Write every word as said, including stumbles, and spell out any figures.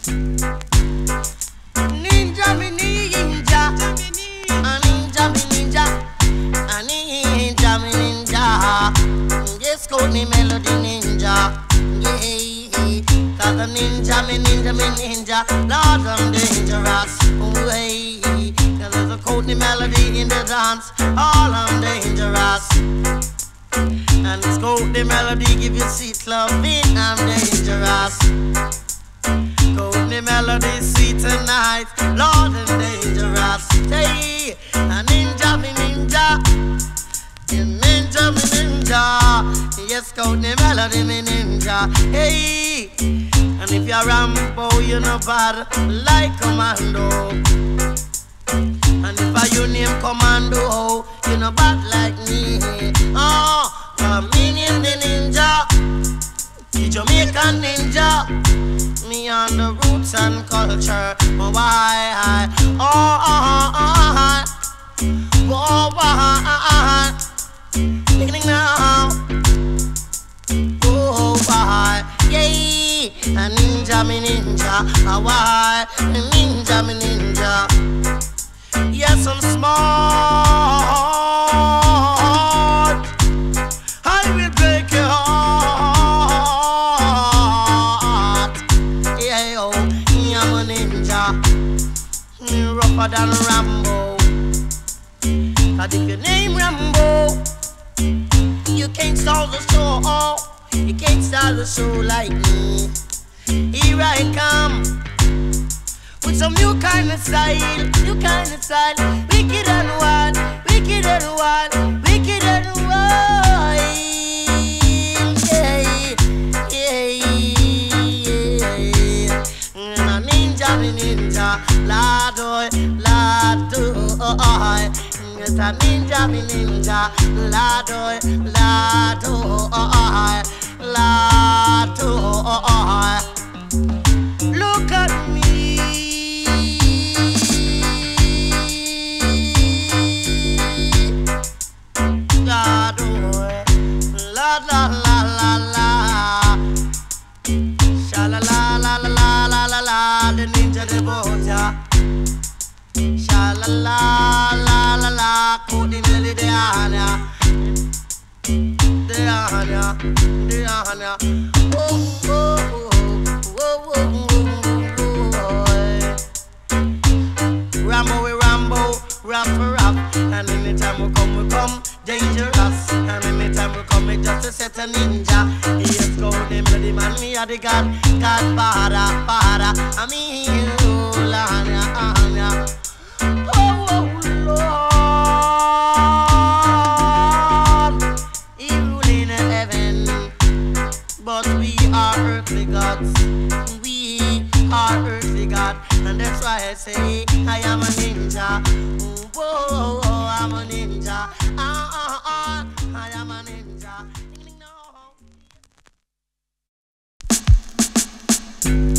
Ninja, me ninja, a ninja, me ninja, a ninja, me ninja. Yes, call me Melody Ninja. Yeah, cause a ninja, me ninja, me ninja. Lord, I'm dangerous. Way, cause there's a Courtney Melody in the dance. All I'm dangerous. And it's Courtney Melody, give you sweet loving. I'm dangerous. Courtney Melody, sweet tonight. Lord, I'm dangerous. Hey, a ninja, me ninja. Ninja, me ninja. Yes, Courtney Melody, me ninja. Hey, and if you're Rambo, you're no bad like Commando. And if I you name Commando, you're no bad like me. Oh, come in in the ninja, the Jamaican ninja. Me on the roots and culture. Oh, why? Oh, oh, oh, oh, oh, why? Beginning now. Oh, why? Yay! A ninja, me ninja. A why? A ninja, me ninja. Yes, I'm smart. I will break your heart. Yeah, oh, I'm a ninja. Me rougher than Rambo. Cause if your name Rambo, you can't start the show. Oh, you can't start the show like me. Here I come with some new kind of style, new kind of style. Wicked and wild, wicked and wild, wicked and wild. Yeah, yeah, yeah. A ninja, me ninja, lado, lado. It's a ninja, me ninja, lado, lado, lado. Look at me, lado, la la la la la, sha la la la la la la la la, the ninja the boja. Sha la la la la la, Courtney Melody de Anya, de Anya, de Anya. Oh oh oh oh oh oh. Rambo we Rambo, rap for rap. And anytime we come we come dangerous. And anytime we come we just a set a ninja. Yes, Courtney Melody man, me a the God, God Father, Father. I mean you, Anya, Anya. Oh, oh, Lord, He rule in heaven, but we are earthly gods. We are earthly gods, and that's why I say I am a ninja. Oh, oh, oh, I'm a ninja. Ah, ah, ah, I am a ninja.